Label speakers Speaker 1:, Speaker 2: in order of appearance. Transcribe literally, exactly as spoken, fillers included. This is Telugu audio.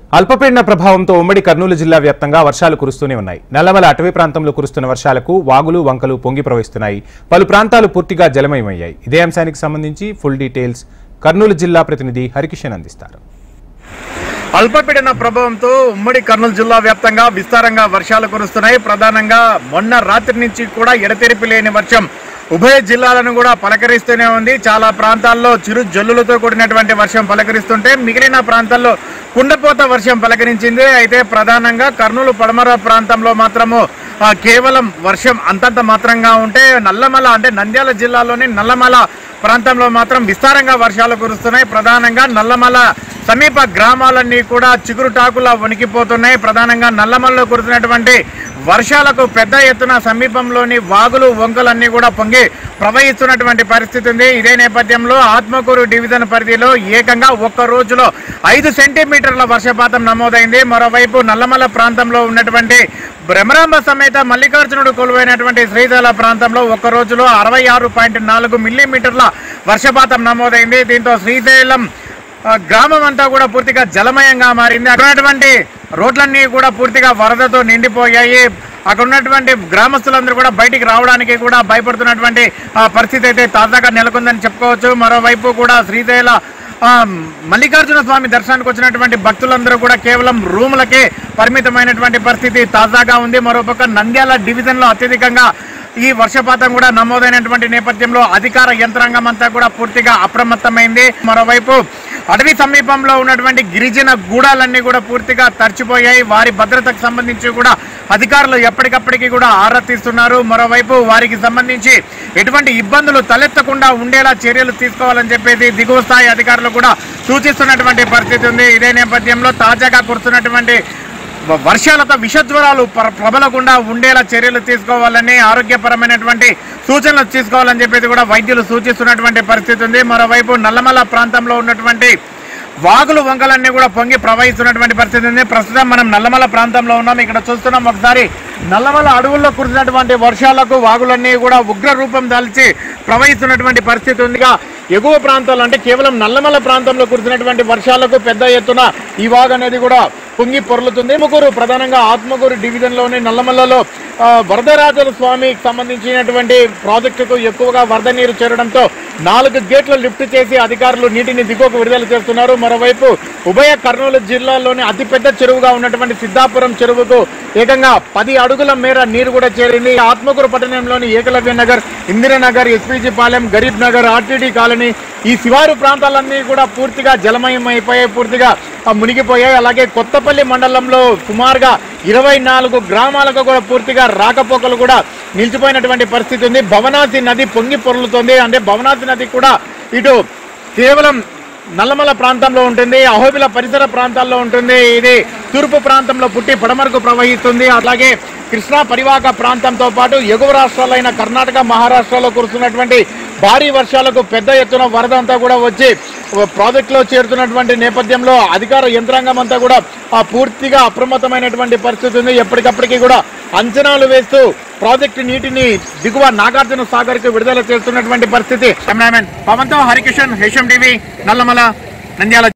Speaker 1: అల్పపీడన ప్రభావంతో ఉమ్మడి కర్నూలు జిల్లా వ్యాప్తంగా వర్షాలు కురుస్తూనే ఉన్నాయి. నల్లమల అటవీ ప్రాంతంలో కురుస్తున్న వర్షాలకు వాగులు వంకలు పొంగి ప్రవహిస్తున్నాయి. పలు ప్రాంతాలు పూర్తిగా జలమయమయ్యాయి. ఇదే అంశానికి సంబంధించి ఫుల్ డీటెయిల్స్ కర్నూలు జిల్లా ప్రతినిధి హరికిషన్ అందిస్తారు.
Speaker 2: అల్పపీడన ప్రభావంతో ఉమ్మడి కర్నూలు జిల్లా వ్యాప్తంగా విస్తారంగా వర్షాలు కురుస్తున్నాయి. ప్రధానంగా మొన్న రాత్రి నుంచి కూడా ఎడతెరిపి లేని వర్షం ఉభయ జిల్లాలను కూడా పలకరిస్తూనే ఉంది. చాలా ప్రాంతాల్లో చిరు జల్లులతో కూడినటువంటి వర్షం పలకరిస్తుంటే మిగిలిన ప్రాంతాల్లో కుండపోత వర్షం పలకరించింది. అయితే ప్రధానంగా కర్నూలు పడమర ప్రాంతంలో మాత్రము కేవలం వర్షం అంతంత మాత్రంగా ఉంటే నల్లమల అంటే నంద్యాల జిల్లాలోని నల్లమల ప్రాంతంలో మాత్రం విస్తారంగా వర్షాలు కురుస్తున్నాయి. ప్రధానంగా నల్లమల సమీప గ్రామాలన్నీ కూడా చిగురుటాకులా వణికిపోతున్నాయి. ప్రధానంగా నల్లమలలో కురుస్తున్నటువంటి వర్షాలకు పెద్ద ఎత్తున సమీపంలోని వాగులు వంకలన్నీ కూడా పొంగి ప్రవహిస్తున్నటువంటి పరిస్థితి ఉంది. ఇదే నేపథ్యంలో ఆత్మకూరు డివిజన్ పరిధిలో ఏకంగా ఒక్క రోజులో ఐదు సెంటీమీటర్ల వర్షపాతం నమోదైంది. మరోవైపు నల్లమల ప్రాంతంలో ఉన్నటువంటి భ్రమరాంబ సమేత మల్లికార్జునుడు కొలువైనటువంటి శ్రీశైల ప్రాంతంలో ఒక్క రోజులో అరవై ఆరు పాయింట్ నాలుగు మిల్లీమీటర్ల వర్షపాతం నమోదైంది. దీంతో శ్రీశైలం గ్రామం అంతా కూడా పూర్తిగా జలమయంగా మారింది. అక్కడటువంటి రోడ్లన్నీ కూడా పూర్తిగా వరదతో నిండిపోయాయి. అక్కడ ఉన్నటువంటి గ్రామస్తులందరూ కూడా బయటికి రావడానికి కూడా భయపడుతున్నటువంటి పరిస్థితి అయితే తాజాగా నెలకొందని చెప్పుకోవచ్చు. మరోవైపు కూడా శ్రీశైల మల్లికార్జున స్వామి దర్శనానికి వచ్చినటువంటి భక్తులందరూ కూడా కేవలం రూములకే పరిమితమైనటువంటి పరిస్థితి తాజాగా ఉంది. మరోపక్క నంద్యాల డివిజన్ లో అత్యధికంగా ఈ వర్షపాతం కూడా నమోదైనటువంటి నేపథ్యంలో అధికార యంత్రాంగం అంతా కూడా పూర్తిగా అప్రమత్తమైంది. మరోవైపు అటవీ సమీపంలో ఉన్నటువంటి గిరిజన గూడాలన్నీ కూడా పూర్తిగా తడిచిపోయాయి. వారి భద్రతకు సంబంధించి కూడా అధికారులు ఎప్పటికప్పటికీ కూడా ఆరా తీస్తున్నారు. మరోవైపు వారికి సంబంధించి ఎటువంటి ఇబ్బందులు తలెత్తకుండా ఉండేలా చర్యలు తీసుకోవాలని చెప్పేసి దిగువ స్థాయి అధికారులు కూడా సూచిస్తున్నటువంటి పరిస్థితి ఉంది. ఇదే నేపథ్యంలో తాజాగా కురుస్తున్నటువంటి వర్షాలతో విషజ్వరాలు ప్రబలకుండా ఉండేలా చర్యలు తీసుకోవాలని ఆరోగ్యపరమైనటువంటి సూచనలు తీసుకోవాలని చెప్పేసి కూడా వైద్యులు సూచిస్తున్నటువంటి పరిస్థితి ఉంది. మరోవైపు నల్లమల ప్రాంతంలో ఉన్నటువంటి వాగులు వంకలన్నీ కూడా పొంగి ప్రవహిస్తున్నటువంటి పరిస్థితి ఉంది. ప్రస్తుతం మనం నల్లమల ప్రాంతంలో ఉన్నాం. ఇక్కడ చూస్తున్నాం ఒకసారి నల్లమల అడవుల్లో కురిసినటువంటి వర్షాలకు వాగులన్నీ కూడా ఉగ్ర రూపం దాల్చి ప్రవహిస్తున్నటువంటి పరిస్థితి ఉంది. ఎగువ ప్రాంతాలు అంటే కేవలం నల్లమల ప్రాంతంలో కురిసినటువంటి వర్షాలకు పెద్ద ఎత్తున ఈ వాగు అనేది కూడా పొంగి పొర్లుతుంది. ఆత్మకూరు ప్రధానంగా ఆత్మకూరు డివిజన్లోని నల్లమల్లలో వరదరాజుల స్వామికి సంబంధించినటువంటి ప్రాజెక్టుకు ఎక్కువగా వరద నీరు చేరడంతో నాలుగు గేట్లు లిఫ్ట్ చేసి అధికారులు నీటిని దిగువకు విడుదల చేస్తున్నారు. మరోవైపు ఉభయ కర్నూలు జిల్లాలోని అతిపెద్ద చెరువుగా ఉన్నటువంటి సిద్ధాపురం చెరువుకు ఏకంగా పది అడుగుల మేర నీరు కూడా చేరింది. ఆత్మకూరు పట్టణంలోని Ekalavya Nagar, Indiranagar, SPG Palem, Garib Nagar, RTD colony ఈ శివారు ప్రాంతాలన్నీ కూడా పూర్తిగా జలమయం అయిపోయాయి, పూర్తిగా మునిగిపోయాయి. అలాగే కొత్తపల్లి మండలంలో సుమారుగా ఇరవై నాలుగు గ్రామాలకు కూడా పూర్తిగా రాకపోకలు కూడా నిలిచిపోయినటువంటి పరిస్థితి ఉంది. భవనాసి నది పొంగి పొర్లుతుంది. అంటే భవనాసి నది కూడా ఇటు కేవలం నల్లమల ప్రాంతంలో ఉంటుంది, అహోబిల పరిసర ప్రాంతాల్లో ఉంటుంది. ఇది తూర్పు ప్రాంతంలో పుట్టి పడమరకు ప్రవహిస్తుంది. అలాగే కృష్ణా పరివాహక ప్రాంతంతో పాటు ఎగువ రాష్ట్రాలైన కర్ణాటక, మహారాష్ట్రలో కురుస్తున్నటువంటి భారీ వర్షాలకు పెద్ద ఎత్తున వరద అంతా కూడా వచ్చి ప్రాజెక్టులో చేరుతున్నటువంటి నేపథ్యంలో అధికార యంత్రాంగం అంతా కూడా పూర్తిగా అప్రమత్తమైనటువంటి పరిస్థితి ఉంది. ఎప్పటికప్పటికీ కూడా అంచనాలు వేస్తూ ప్రాజెక్టు నీటిని దిగువ నాగార్జున సాగర్ కు విడుదల చేస్తున్నటువంటి పరిస్థితి. కెమెరామెన్ పవన్తో హరికిషన్, హెచ్ఎం టీవీ, నల్లమల, నంద్యాల.